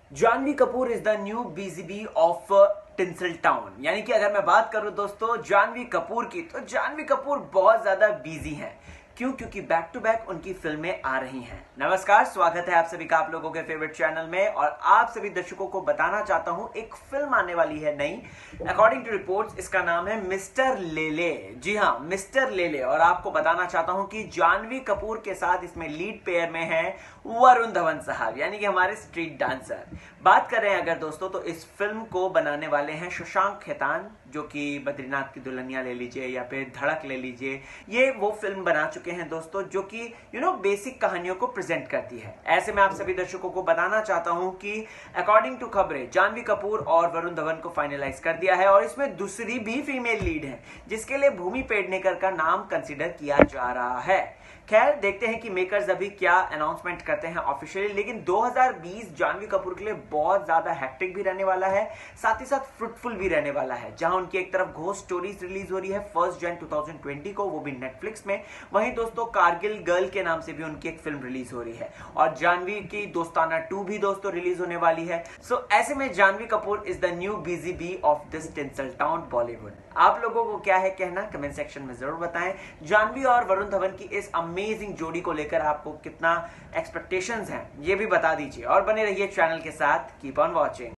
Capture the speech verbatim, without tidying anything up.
Janvi Kapoor is the new BGB of tinsel town. यानी कि अगर मैं बात करूं दोस्तों जानवी कपूर की, तो जानवी कपूर बहुत ज्यादा बिजी हैं। क्यों? क्योंकि बैक टू बैक उनकी फिल्में आ रही हैं। नमस्कार, स्वागत है आप सभी का आप लोगों के फेवरेट चैनल में। और आप सभी दर्शकों को बताना चाहता हूं, एक फिल्म आने वाली है नई। अकॉर्डिंग टू रिपोर्ट्स इसका नाम है मिस्टर लेले। जी हाँ, मिस्टर लेले। और आपको बताना चाहता हूं कि जानवी कपूर के साथ इसमें लीड पेयर में है वरुण धवन साहब, यानी कि हमारे स्ट्रीट डांसर। बात कर रहे हैं अगर दोस्तों, तो इस फिल्म को बनाने वाले हैं शशांक खेतान, जो कि बद्रीनाथ की दुल्हनिया ले लीजिए या फिर धड़क ले लीजिए। ये वो फिल्म बना चुके हैं दोस्तों जो कि यू नो बेसिक कहानियों को प्रेजेंट करती है। ऐसे में आप सभी दर्शकों को बताना चाहता हूं कि अकॉर्डिंग टू खबरें जानवी कपूर और वरुण धवन को फाइनलाइज कर दिया है, और इसमें दूसरी भी फीमेल लीड है जिसके लिए भूमि पेडनेकर का नाम कंसिडर किया जा रहा है। खैर, देखते हैं कि मेकर्स अभी क्या अनाउंसमेंट करते हैं ऑफिशियली। लेकिन दो हज़ार बीस जानवी कपूर के लिए बहुत ज्यादा हेक्टिक भी रहने वाला है, साथ ही साथ फ्रूटफुल भी रहने वाला है। जहां उनकी एक तरफ घोस्ट स्टोरीज रिलीज हो रही है फर्स्ट जन दो हज़ार बीस को, वो भी नेटफ्लिक्स में। वहीं दोस्तों कारगिल गर्ल के नाम से भी उनकी एक फिल्म रिलीज हो रही है, और जानवी की दोस्ताना टू भी दोस्तों रिलीज होने वाली है। सो so, ऐसे में Janhvi Kapoor is the new BGB of this tinsel town Bollywood. आप लोगों को क्या है कहना, कमेंट सेक्शन में जरूर बताएं। जानवी और वरुण धवन की इस अमेजिंग जोड़ी को लेकर आपको कितना एक्सपेक्टेशंस हैं ये भी बता दीजिए, और बने रहिए चैनल के साथ। Keep on watching.